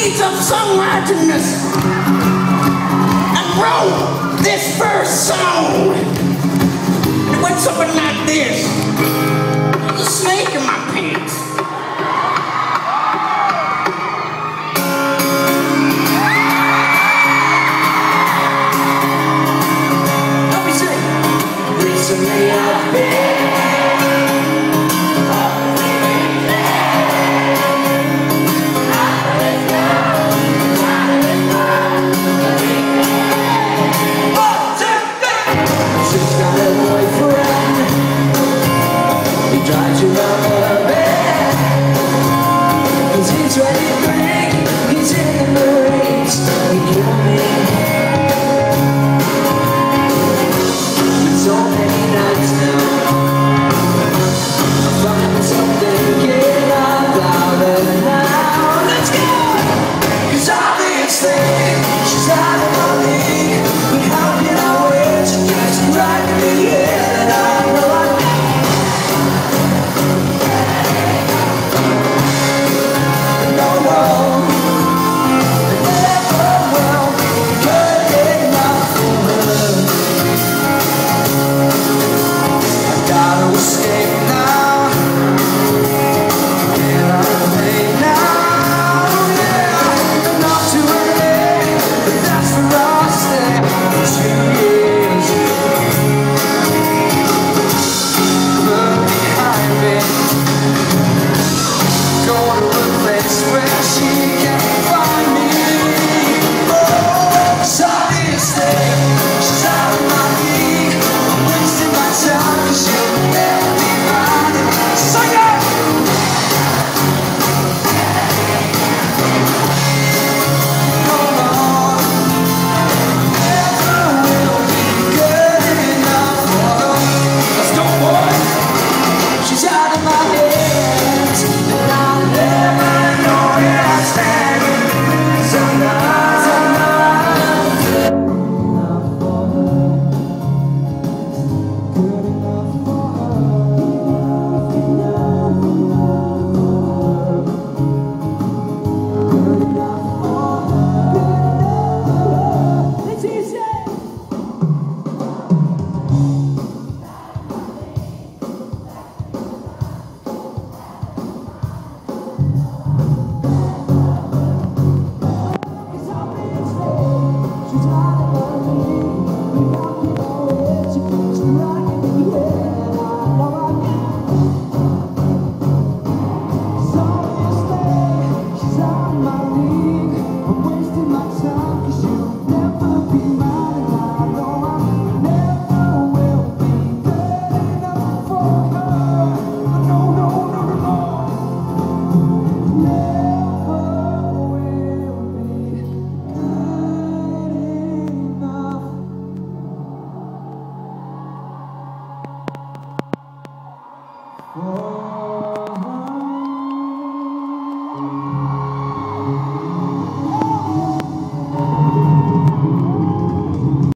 seeds of songwriterness and wrote this first song. It went something like this. There's a snake in my pants. Let me sing. Recently I've been trying to run her bed. He's 23, he's in the Marines. He killed me with so many nights now. I find something getting about her now. Let's go! 'Cause obviously she's out of my league. But how can I wait to get right in the head? I know I Oh.